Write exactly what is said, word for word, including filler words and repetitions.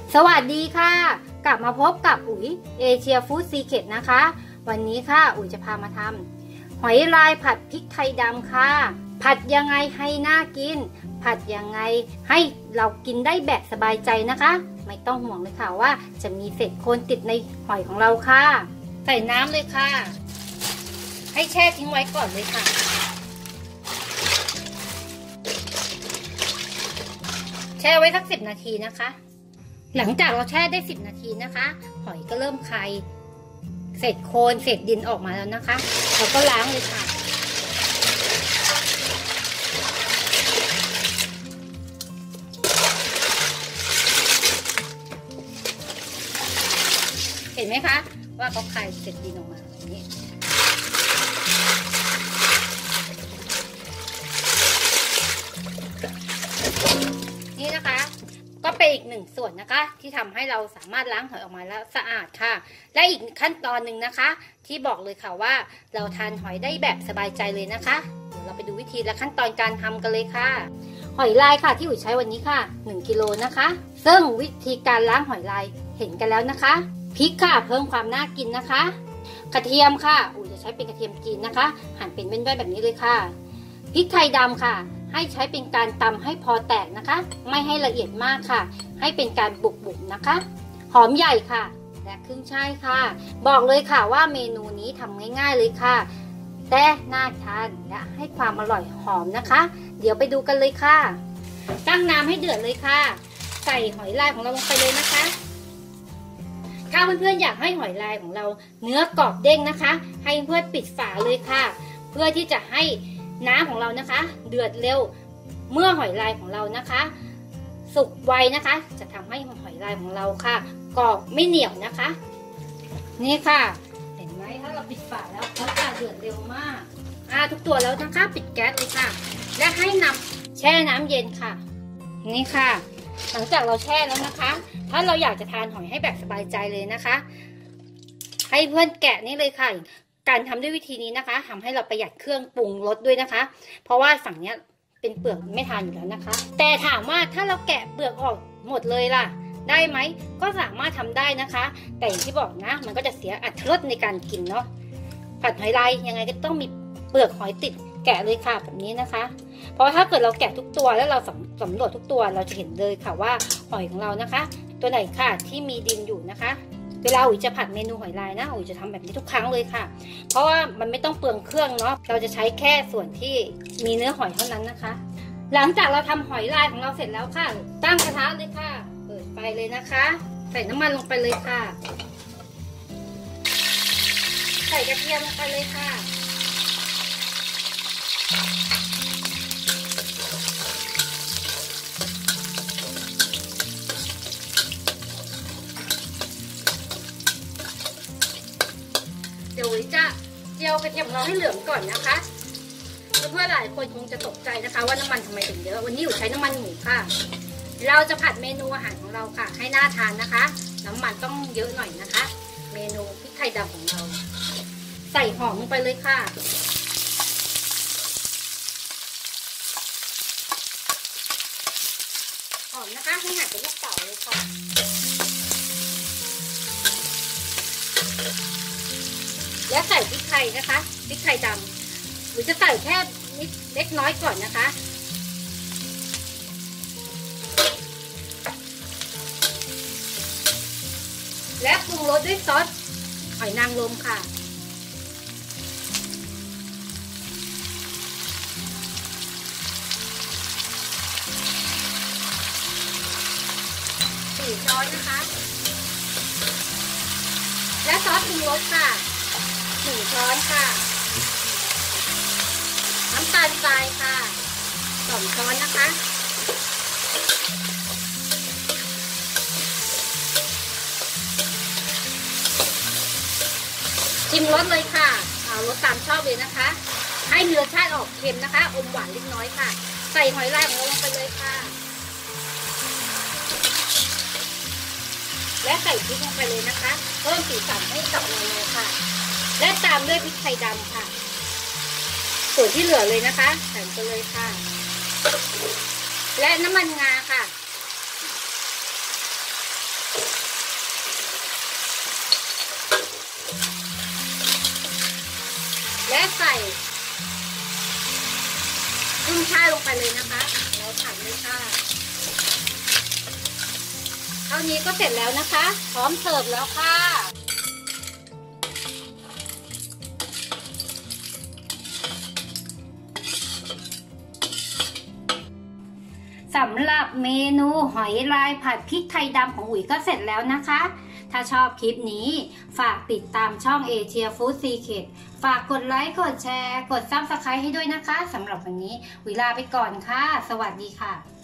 สวัสดีค่ะกลับมาพบกับอุ๋ยเอเชียฟู้ดซีเคร็ตนะคะวันนี้ค่ะอุ๋ยจะพามาทำหอยลายผัดพริกไทยดำค่ะผัดยังไงให้น่ากินผัดยังไงให้เรากินได้แบบสบายใจนะคะไม่ต้องห่วงเลยค่ะว่าจะมีเศษโคลนติดในหอยของเราค่ะใส่น้ำเลยค่ะให้แช่ทิ้งไว้ก่อนเลยค่ะแช่ไว้สักสิบนาทีนะคะหลังจากเราแช่ได้สิบนาทีนะคะหอยก็เริ่มคายเศษโคลนเศษดินออกมาแล้วนะคะเราก็ล้างเลยค่ะเห็นไหมคะว่าเขาคายเศษดินออกมาแบบนี้นี่นะคะก็เป็นอีกหนึ่งส่วนนะคะที่ทำให้เราสามารถล้างหอยออกมาแล้วสะอาดค่ะและอีกขั้นตอนหนึ่งนะคะที่บอกเลยค่ะว่าเราทานหอยได้แบบสบายใจเลยนะคะเดี๋ยวเราไปดูวิธีและขั้นตอนการทำกันเลยค่ะหอยลายค่ะที่อุ๋ยใช้วันนี้ค่ะหนึ่งกิโลนะคะซึ่งวิธีการล้างหอยลายเห็นกันแล้วนะคะพริกค่ะเพิ่มความน่ากินนะคะกระเทียมค่ะอุ๋ยจะใช้เป็นกระเทียมจีนนะคะหั่นเป็นแว่นๆแบบนี้เลยค่ะพริกไทยดำค่ะให้ใช้เป็นการตำให้พอแตกนะคะไม่ให้ละเอียดมากค่ะให้เป็นการบุบๆนะคะหอมใหญ่ค่ะและขึ้นช่ายค่ะบอกเลยค่ะว่าเมนูนี้ทำง่ายๆเลยค่ะแต่น่าทานและให้ความอร่อยหอมนะคะเดี๋ยวไปดูกันเลยค่ะตั้งน้ำให้เดือดเลยค่ะใส่หอยลายของเราลงไปเลยนะคะถ้าเพื่อนๆอยากให้หอยลายของเราเนื้อกรอบเด้งนะคะให้เพื่อนปิดฝาเลยค่ะเพื่อที่จะให้น้ำของเรานะคะเดือดเร็วเมื่อหอยลายของเรานะคะสุกไวนะคะจะทำให้หอยลายของเราค่ะกรอบไม่เหนียวนะคะนี่ค่ะเห็นไหมถ้าเราปิดฝาแล้วเขาจะเดือดเร็วมากอ่าทุกตัวแล้วนะคะปิดแก๊สเลยค่ะและให้นำแช่น้ำเย็นค่ะนี่ค่ะหลังจากเราแช่แล้วนะคะถ้าเราอยากจะทานหอยให้แบบสบายใจเลยนะคะให้เพื่อนแกะนี่เลยค่ะการทำด้วยวิธีนี้นะคะทำให้เราประหยัดเครื่องปรุงรสด้วยนะคะเพราะว่าฝั่งนี้เป็นเปลือกไม่ทานอยู่แล้วนะคะแต่ถามว่าถ้าเราแกะเปลือกออกหมดเลยล่ะได้ไหมก็สามารถทำได้นะคะแต่อย่างที่บอกนะมันก็จะเสียอรรถรสในการกินเนาะผัดหอยลายยังไงก็ต้องมีเปลือกหอยติดแกะเลยค่ะแบบนี้นะคะเพราะถ้าเกิดเราแกะทุกตัวแล้วเราสำรวจทุกตัวเราจะเห็นเลยค่ะว่าหอยของเรานะคะตัวไหนค่ะที่มีดินอยู่นะคะเวลาอุ๋ยจะผัดเมนูหอยลายนะอุ๋ยจะทำแบบนี้ทุกครั้งเลยค่ะเพราะว่ามันไม่ต้องเปลืองเครื่องเนาะเราจะใช้แค่ส่วนที่มีเนื้อหอยเท่านั้นนะคะหลังจากเราทำหอยลายของเราเสร็จแล้วค่ะตั้งกระทะเลยค่ะเปิดไฟเลยนะคะใส่น้ำมันลงไปเลยค่ะใส่กระเทียมลงไปเลยค่ะเดี๋ยวจะเจียวกระเทียมเราให้เหลืองก่อนนะคะเพื่อนๆหลายคนคงจะตกใจนะคะว่าน้ำมันทำไมถึงเยอะวันนี้อยู่ใช้น้ำมันหมูค่ะเราจะผัดเมนูอาหารของเราค่ะให้น่าทานนะคะน้ำมันต้องเยอะหน่อยนะคะเมนูพริกไทยดำของเราใส่หอมลงไปเลยค่ะหอมนะคะให้หั่นเป็นลูกเต๋าเลยค่ะและใส่พริกไทยนะคะพริกไทยดำหรือจะใส่แค่นิดเล็กน้อยก่อนนะคะและปรุงรสด้วยซอสหอยนางรมค่ะสี่ช้อนนะคะและซอสปรุงรสค่ะหนึ่งช้อนค่ะน้ำตาลทรายค่ะสองช้อนนะคะชิมรสเลยค่ะเอารสตามชอบเลยนะคะให้มีรสชาติออกเค็มนะคะอมหวานเล็กน้อยค่ะใส่หอยลายของเราลงไปเลยค่ะและใส่พริกลงไปเลยนะคะเพิ่มสีสันให้กับเมนูค่ะและตามด้วยพริกไทยดำค่ะส่วนที่เหลือเลยนะคะใส่ไปเลยค่ะและน้ำมันงาค่ะส่กุ้งช่ายลงไปเลยนะคะแล้วผัดเลยค่ะเท่านี้ก็เสร็จแล้วนะคะพร้อมเสิร์ฟแล้วค่ะสำหรับเมนูหอยลายผัดพริกไทยดำของอุ๋ยก็เสร็จแล้วนะคะถ้าชอบคลิปนี้ฝากติดตามช่องเอเชียฟู้ดซีเคร็ตฝากกดไลค์กดแชร์กดซับสไครต์ให้ด้วยนะคะสำหรับวันนี้อุ๋ยลาไปก่อนค่ะสวัสดีค่ะ